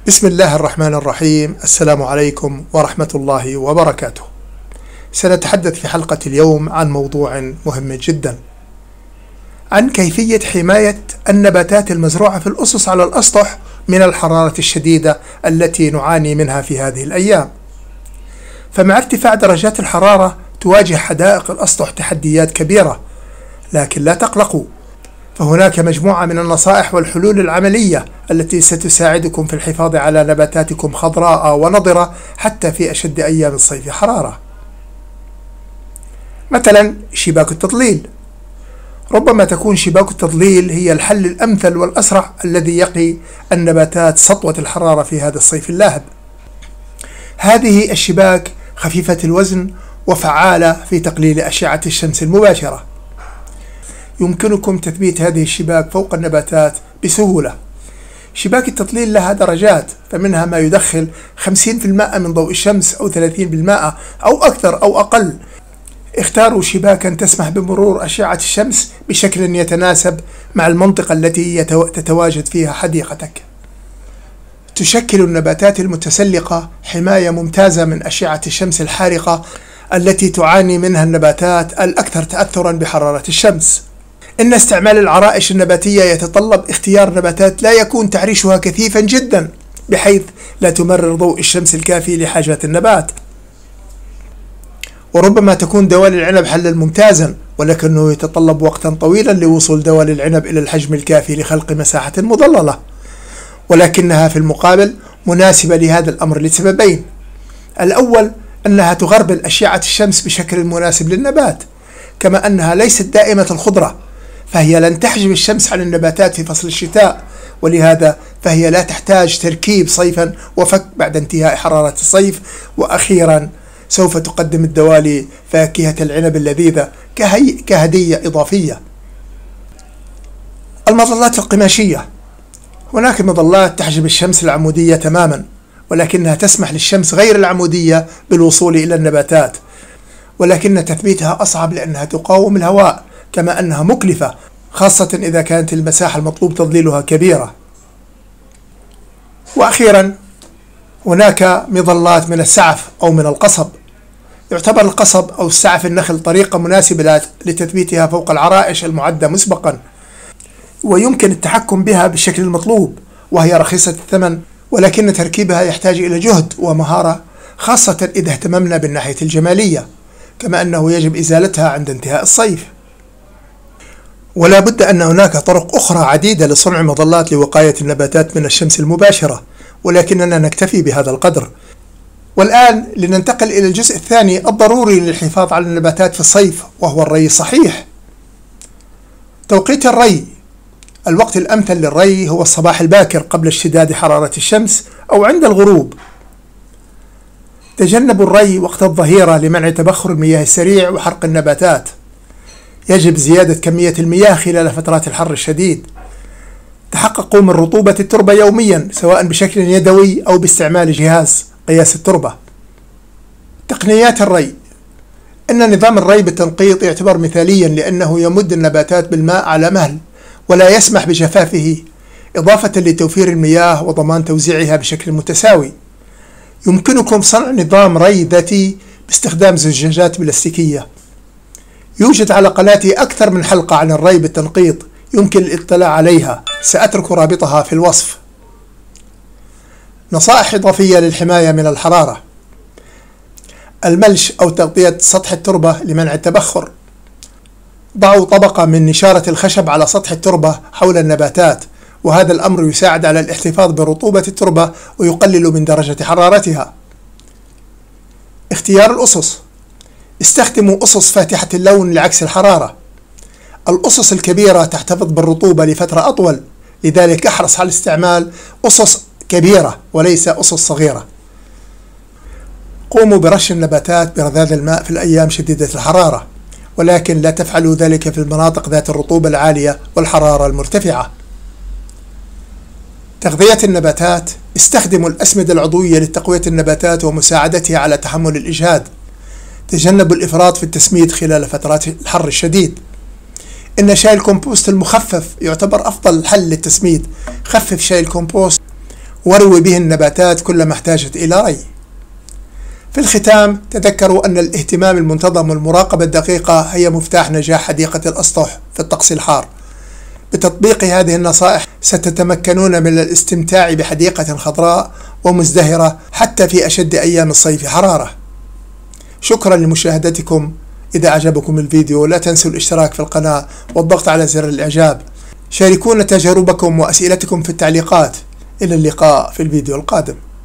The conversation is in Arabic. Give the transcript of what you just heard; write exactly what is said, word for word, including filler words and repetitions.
بسم الله الرحمن الرحيم. السلام عليكم ورحمة الله وبركاته. سنتحدث في حلقة اليوم عن موضوع مهم جدا، عن كيفية حماية النباتات المزروعة في الأسس على الأسطح من الحرارة الشديدة التي نعاني منها في هذه الأيام. فمع ارتفاع درجات الحرارة تواجه حدائق الأسطح تحديات كبيرة، لكن لا تقلقوا، فهناك مجموعة من النصائح والحلول العملية التي ستساعدكم في الحفاظ على نباتاتكم خضراء ونضرة حتى في أشد أيام الصيف حرارة. مثلا شباك التضليل، ربما تكون شباك التضليل هي الحل الأمثل والأسرع الذي يقي النباتات سطوة الحرارة في هذا الصيف اللاهب. هذه الشباك خفيفة الوزن وفعالة في تقليل أشعة الشمس المباشرة. يمكنكم تثبيت هذه الشباك فوق النباتات بسهولة. شباك التضليل لها درجات، فمنها ما يدخل خمسين بالمئة من ضوء الشمس أو ثلاثين بالمئة أو أكثر أو أقل. اختاروا شباكا تسمح بمرور أشعة الشمس بشكل يتناسب مع المنطقة التي تتواجد فيها حديقتك. تشكل النباتات المتسلقة حماية ممتازة من أشعة الشمس الحارقة التي تعاني منها النباتات الأكثر تأثرا بحرارة الشمس. إن استعمال العرائش النباتية يتطلب اختيار نباتات لا يكون تعريشها كثيفا جدا بحيث لا تمرر ضوء الشمس الكافي لحاجات النبات. وربما تكون دوالي العنب حلا ممتازا، ولكنه يتطلب وقتا طويلا لوصول دوالي العنب إلى الحجم الكافي لخلق مساحة مظللة، ولكنها في المقابل مناسبة لهذا الأمر لسببين. الأول أنها تغربل أشعة الشمس بشكل مناسب للنبات، كما أنها ليست دائمة الخضرة، فهي لن تحجب الشمس عن النباتات في فصل الشتاء، ولهذا فهي لا تحتاج تركيب صيفا وفك بعد انتهاء حرارة الصيف. وأخيرا سوف تقدم الدوالي فاكهة العنب اللذيذة كهي كهدية إضافية. المظلات القماشية، هناك مظلات تحجب الشمس العمودية تماما، ولكنها تسمح للشمس غير العمودية بالوصول إلى النباتات، ولكن تثبيتها أصعب لأنها تقاوم الهواء، كما أنها مكلفة خاصة إذا كانت المساحة المطلوب تضليلها كبيرة. وأخيرا هناك مظلات من السعف أو من القصب. يعتبر القصب أو السعف النخل طريقة مناسبة لتثبيتها فوق العرائش المعدة مسبقا، ويمكن التحكم بها بالشكل المطلوب، وهي رخيصة الثمن، ولكن تركيبها يحتاج إلى جهد ومهارة، خاصة إذا اهتممنا بالناحية الجمالية، كما أنه يجب إزالتها عند انتهاء الصيف. ولا بد أن هناك طرق أخرى عديدة لصنع مظلات لوقاية النباتات من الشمس المباشرة، ولكننا نكتفي بهذا القدر. والآن لننتقل إلى الجزء الثاني الضروري للحفاظ على النباتات في الصيف، وهو الري الصحيح. توقيت الري، الوقت الأمثل للري هو الصباح الباكر قبل اشتداد حرارة الشمس أو عند الغروب. تجنبوا الري وقت الظهيرة لمنع تبخر المياه السريع وحرق النباتات. يجب زيادة كمية المياه خلال فترات الحر الشديد. تحققوا من رطوبة التربة يوميا، سواء بشكل يدوي أو باستعمال جهاز قياس التربة. تقنيات الري، إن نظام الري بالتنقيط يعتبر مثاليا لأنه يمد النباتات بالماء على مهل ولا يسمح بجفافه، إضافة لتوفير المياه وضمان توزيعها بشكل متساوي. يمكنكم صنع نظام ري ذاتي باستخدام زجاجات بلاستيكية. يوجد على قناتي أكثر من حلقة عن الري بالتنقيط، يمكن الاطلاع عليها، سأترك رابطها في الوصف. نصائح إضافية للحماية من الحرارة: الملش أو تغطية سطح التربة لمنع التبخر. ضعوا طبقة من نشارة الخشب على سطح التربة حول النباتات، وهذا الأمر يساعد على الاحتفاظ برطوبة التربة ويقلل من درجة حرارتها. اختيار الأسس، استخدموا أسس فاتحة اللون لعكس الحرارة. الأسس الكبيرة تحتفظ بالرطوبة لفترة أطول، لذلك احرص على استعمال أسس كبيرة وليس أسس صغيرة. قوموا برش النباتات برذاذ الماء في الأيام شديدة الحرارة، ولكن لا تفعلوا ذلك في المناطق ذات الرطوبة العالية والحرارة المرتفعة. تغذية النباتات، استخدموا الأسمدة العضوية لتقوية النباتات ومساعدتها على تحمل الإجهاد. تجنبوا الإفراط في التسميد خلال فترات الحر الشديد. إن شاي الكمبوست المخفف يعتبر أفضل حل للتسميد. خفف شاي الكمبوست واروي به النباتات كلما احتاجت إلى ري. في الختام تذكروا أن الاهتمام المنتظم والمراقبة الدقيقة هي مفتاح نجاح حديقة الأسطح في الطقس الحار. بتطبيق هذه النصائح ستتمكنون من الاستمتاع بحديقة خضراء ومزدهرة حتى في أشد أيام الصيف حرارة. شكرا لمشاهدتكم. إذا أعجبكم الفيديو لا تنسوا الاشتراك في القناة والضغط على زر الإعجاب. شاركونا تجاربكم وأسئلتكم في التعليقات. إلى اللقاء في الفيديو القادم.